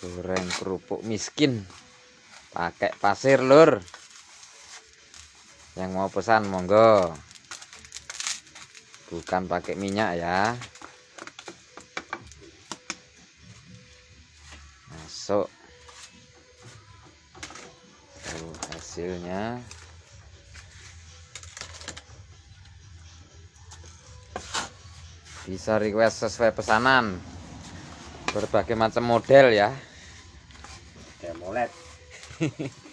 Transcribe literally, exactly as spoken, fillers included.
Goreng kerupuk miskin pakai pasir, lur. Yang mau pesan monggo, bukan pakai minyak ya. Masuk tuh hasilnya. Bisa request sesuai pesanan, berbagai macam model ya. Kayak molet.